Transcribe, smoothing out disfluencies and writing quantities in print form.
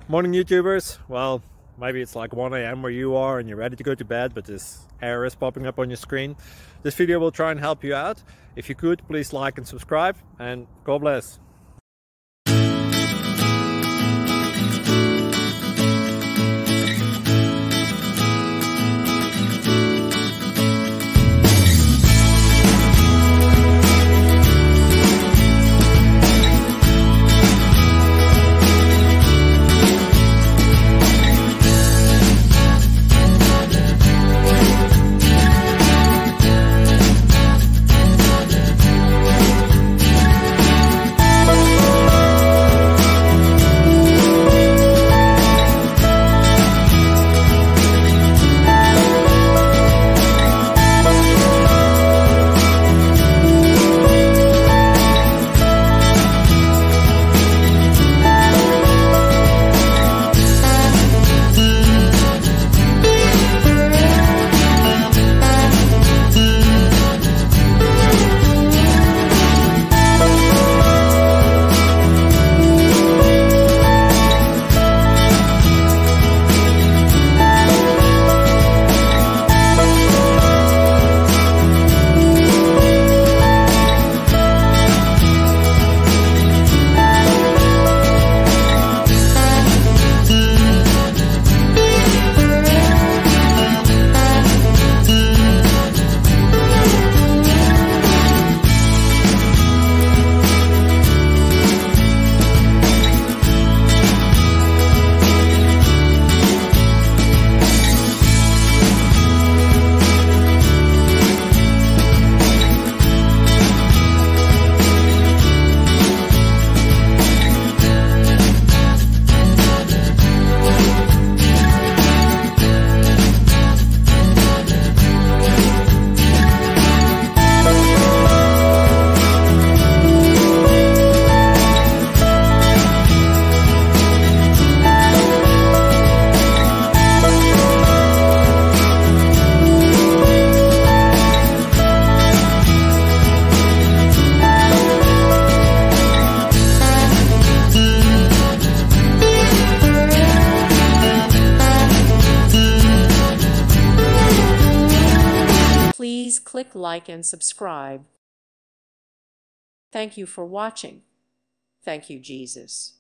Morning YouTubers. Well, maybe it's like 1 a.m. where you are and you're ready to go to bed, but this error is popping up on your screen. This video will try and help you out. If you could, please like and subscribe, and God bless. Please click like and subscribe. Thank you for watching. Thank you, Jesus.